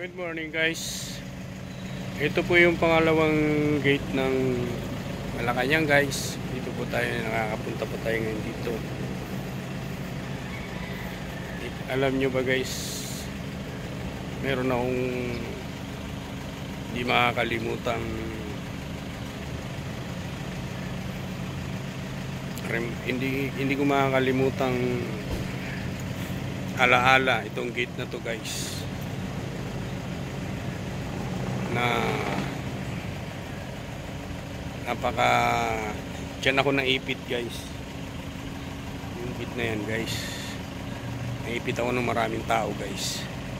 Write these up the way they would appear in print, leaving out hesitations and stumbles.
Good morning guys. Ito po yung pangalawang gate ng Malacanang guys. Dito po tayo, nakakapunta po tayo ngayon dito. Alam nyo ba guys, meron akong hindi makakalimutang hindi ko makakalimutang alaala itong gate na to guys, na dyan ako naipit guys. Yung gate na yan guys, naipit ako ng maraming tao guys.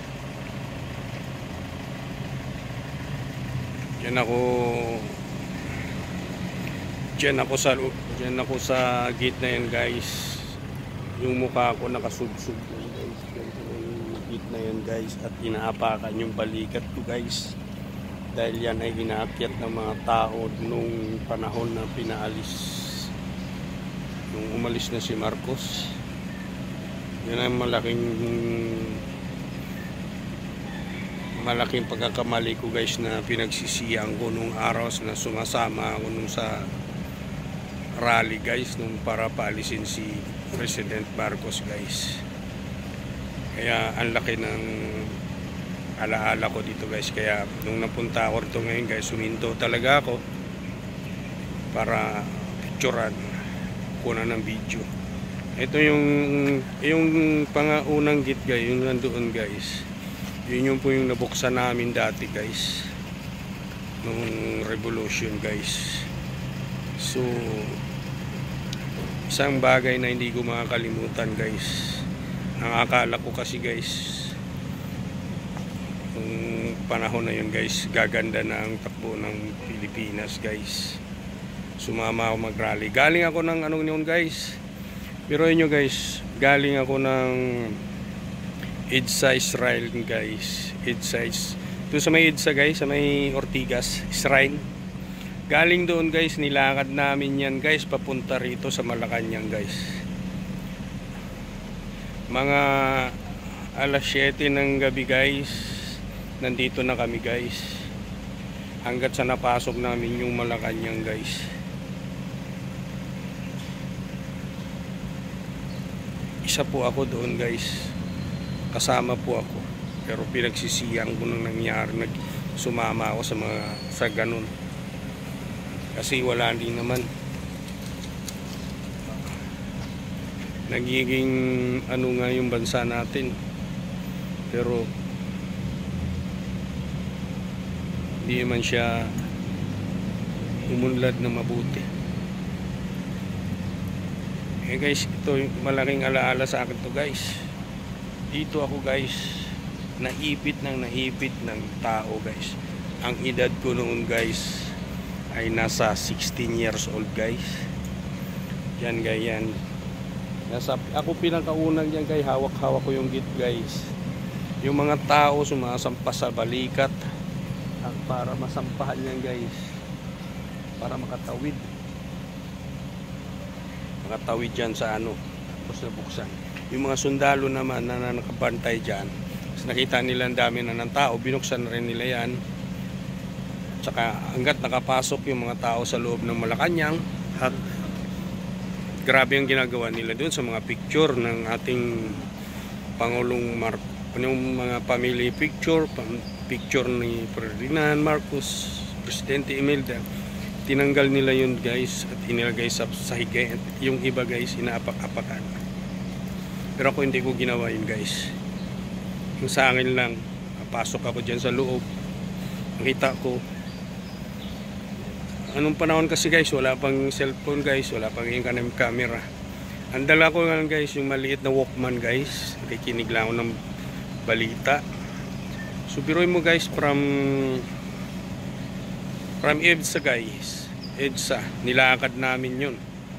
Dyan ako sa gate na yan guys. Yung mukha ko nakasubsub guys. Ganito yung gate na yan guys, at inaapakan yung balikat ko guys, dahil yan ay inaakyat ng mga tao nung panahon na nung umalis na si Marcos. Yan ay malaking pagkakamali ko guys, na pinagsisiyang ko nung araw na sumasama ako nung sa rally guys, nung para paalisin si President Marcos guys. Kaya ang laki ng alaala ko dito guys. Kaya nung napunta ako rito ngayon guys, suminto talaga ako para picturean, kunan ng video. Ito yung pangaunang gate guys, yung nandoon guys. Yun yung po yung nabuksan namin dati guys, nung revolution guys. So isang bagay na hindi ko makakalimutan guys. Ang akala ko kasi guys, nung panahon na yun guys, gaganda na ang takbo ng Pilipinas guys. Sumama ako mag-rally. Galing ako ng anong yun guys, pero inyo guys, galing ako ng EDSA Israel guys. EDSA, ito sa may EDSA guys, sa may Ortigas Shrine. Galing doon guys, nilakad namin yan guys papunta rito sa Malacanang guys. Mga alas 7 ng gabi guys, nandito na kami guys, hanggat sa napasok namin yung Malacanang guys. Isa po ako doon guys, kasama po ako, pero pinagsisiyang ko nung nangyari, sumama ako sa ganun, kasi wala din naman. Nagiging ano nga yung bansa natin, pero hindi man siya umunlad na mabuti. Eh guys, ito malaking alaala sa akin to guys. Dito ako guys, naipit ng tao guys. Ang edad ko noon guys ay nasa 16 years old guys. Yan guys, yan. Ako pinakaunang yan guys, hawak-hawak ko yung gate guys. Yung mga tao sumasampa sa balikat at para masampahan yan guys, para makatawid dyan sa ano, tapos nabuksan. Yung mga sundalo naman na nakabantay dyan, nakita nila ang dami na ng tao, binuksan na rin nila yan. Tsaka hanggat nakapasok yung mga tao sa loob ng Malacanang, at grabe ang ginagawa nila doon sa mga picture ng ating Pangulong Marcos, yung mga family picture ni Ferdinand Marcos, Presidente Imelda. Tinanggal nila yun guys at inilagay sa higay, at yung iba guys inaapak-apakan. Pero ako hindi ko ginawa yun guys. Yung sa akin lang, pasok ako dyan sa loob, nakita ko. Anong panahon kasi guys, wala pang cellphone guys, wala pang yung camera. Ang dala ko nga guys, yung maliit na Walkman guys, nakikinig lang ako ng balita. So biruin mo guys, from EDSA guys, EDSA, nilakad namin yun.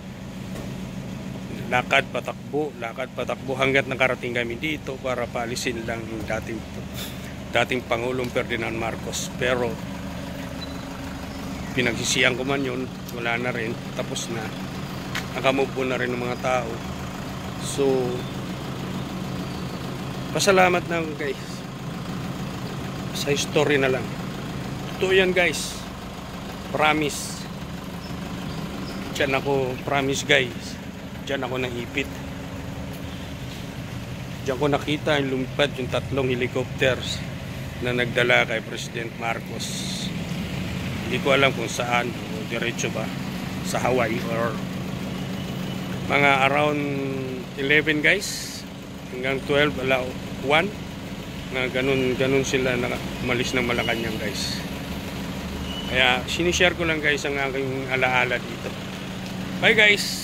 Lakad patakbo hanggat nakarating kami dito para paalisin lang yung dating Pangulong Ferdinand Marcos. Pero pinagsisiyang ko man yun, wala na rin, tapos na, nakamove na rin ng mga tao. So pasalamat na ako guys. sa history na lang. Totoo yan guys, promise. Diyan ako, promise guys, diyan ako naipit. Diyan ko nakita yung lumipad yung 3 helicopters na nagdala kay President Marcos. Hindi ko alam kung saan, o diretso ba sa Hawaii or mga around 11 guys hanggang 12 ala 1 na ganun sila na umalis ng Malacanang guys. Kaya sinishare ko lang guys ang aking alaala dito. Bye guys.